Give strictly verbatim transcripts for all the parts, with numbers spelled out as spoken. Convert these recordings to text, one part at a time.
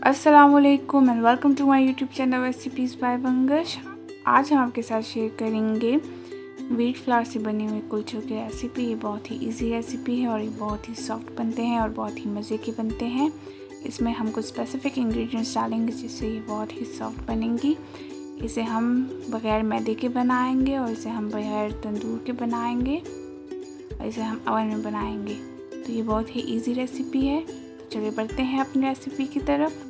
अस्सलामुअलैकुम and welcome to my YouTube channel recipes by Bangash. आज हम आपके साथ शेयर करेंगे व्हीट फ्लावर से बनी हुई कुलचों की रेसिपी। ये बहुत ही इजी रेसिपी है और ये बहुत ही सॉफ्ट बनते हैं और बहुत ही मज़े के बनते हैं। इसमें हम कुछ स्पेसिफिक इंग्रेडिएंट्स डालेंगे जिससे ये बहुत ही सॉफ्ट बनेंगी। इसे हम बग़ैर मैदे के बनाएंगे और इसे हम बग़ैर तंदूर के बनाएंगे और इसे हम ओवन में बनाएंगे। तो ये बहुत ही ईजी रेसिपी है। तो चलिए बढ़ते हैं अपनी रेसिपी की तरफ।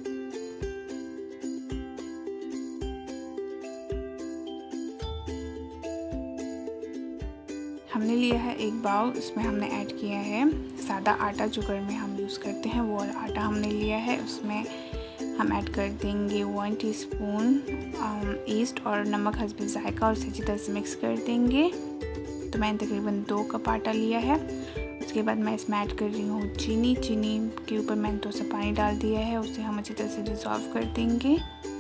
हमने लिया है एक बाउल, इसमें हमने ऐड किया है सादा आटा जो घर में हम यूज़ करते हैं वो आटा हमने लिया है। उसमें हम ऐड कर देंगे वन टीस्पून ईस्ट और नमक हस्बे जायका और इसे अच्छी तरह से मिक्स कर देंगे। तो मैंने तकरीबन दो कप आटा लिया है। उसके बाद मैं इसमें ऐड कर रही हूँ चीनी। चीनी के ऊपर मैंने थोड़ा सा पानी डाल दिया है, उसे हम अच्छी तरह से डिज़ोल्व कर देंगे।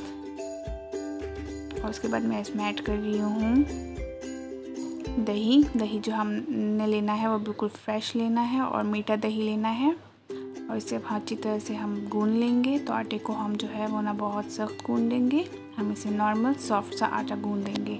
और उसके बाद मैं इसमें ऐड कर रही हूँ दही। दही जो हमने लेना है वो बिल्कुल फ्रेश लेना है और मीठा दही लेना है और इसे अब अच्छी तरह से हम गूंद लेंगे। तो आटे को हम जो है वो ना बहुत सख्त गूंद देंगे, हम इसे नॉर्मल सॉफ्ट सा आटा गूंद देंगे।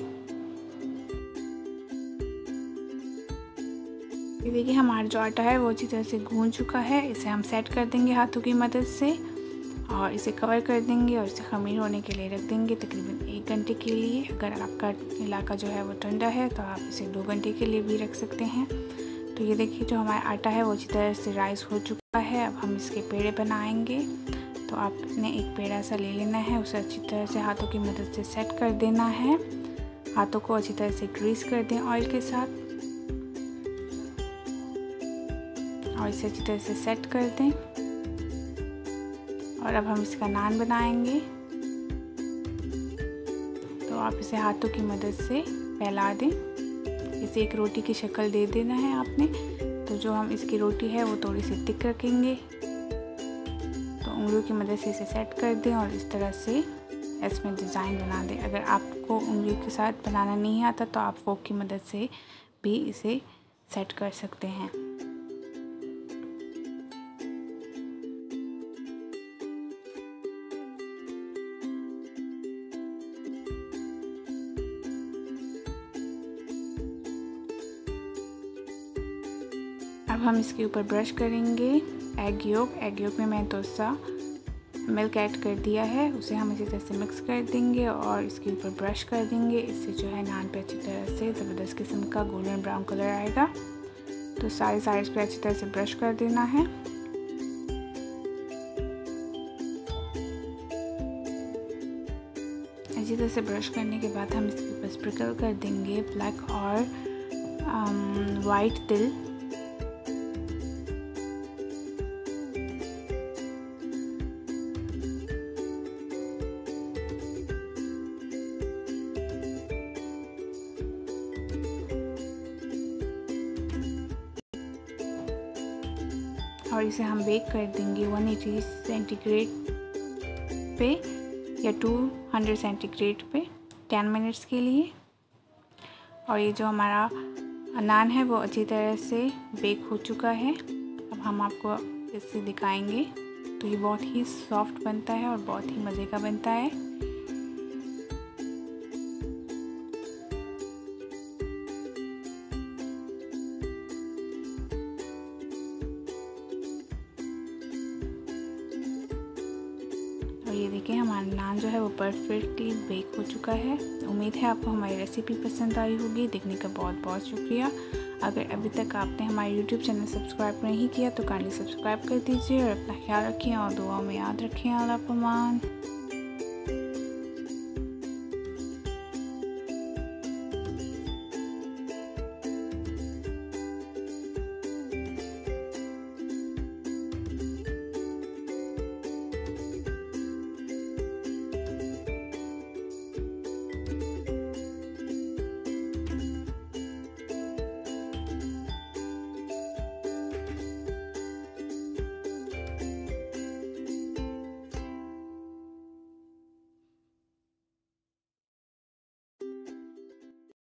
ये देखिए हमारा जो आटा है वो अच्छी तरह से गूंद चुका है। इसे हम सेट कर देंगे हाथों की मदद से और इसे कवर कर देंगे और इसे ख़मीर होने के लिए रख देंगे तकरीबन एक घंटे के लिए। अगर आपका इलाका जो है वो ठंडा है तो आप इसे दो घंटे के लिए भी रख सकते हैं। तो ये देखिए जो हमारा आटा है वो अच्छी तरह से राइस हो चुका है। अब हम इसके पेड़े बनाएंगे। तो आपने एक पेड़ा सा ले लेना है, उसे अच्छी तरह से हाथों की मदद से सेट कर देना है। हाथों को अच्छी तरह से ग्रीस कर दें ऑयल के साथ और इसे अच्छी तरह से सेट कर दें। और अब हम इसका नान बनाएंगे। तो आप इसे हाथों की मदद से फैला दें, इसे एक रोटी की शक्ल दे देना है आपने। तो जो हम इसकी रोटी है वो थोड़ी सी थिक रखेंगे। तो उंगलियों की मदद से इसे सेट कर दें और इस तरह से इसमें डिज़ाइन बना दें। अगर आपको उंगलियों के साथ बनाना नहीं आता तो आप फोक की मदद से भी इसे सेट कर सकते हैं। अब हम इसके ऊपर ब्रश करेंगे एग योक। एग योक में मैंने थोड़ा सा मिल्क ऐड कर दिया है, उसे हम इसी तरह से मिक्स कर देंगे और इसके ऊपर ब्रश कर देंगे। इससे जो है नान पे अच्छी तरह से ज़बरदस्त किस्म का गोल्डन ब्राउन कलर आएगा। तो सारे साइड्स पे अच्छी तरह से ब्रश कर देना है। अच्छी तरह से ब्रश करने के बाद हम इसके ऊपर स्प्रिंकल कर देंगे ब्लैक और वाइट तिल। और इसे हम बेक कर देंगे एक सौ अस्सी सेंटीग्रेड पे या दो सौ सेंटीग्रेड पे दस मिनट्स के लिए। और ये जो हमारा नान है वो अच्छी तरह से बेक हो चुका है। अब हम आपको इससे दिखाएंगे। तो ये बहुत ही सॉफ्ट बनता है और बहुत ही मज़े का बनता है। और ये देखिए हमारा नान जो है वो परफेक्टली बेक हो चुका है। उम्मीद है आपको हमारी रेसिपी पसंद आई होगी। देखने का बहुत बहुत शुक्रिया। अगर अभी तक आपने हमारे यूट्यूब चैनल सब्सक्राइब नहीं किया तो काइंडली सब्सक्राइब कर दीजिए और अपना ख्याल रखिए और दुआओं में याद रखिए। अल्लाह पमान।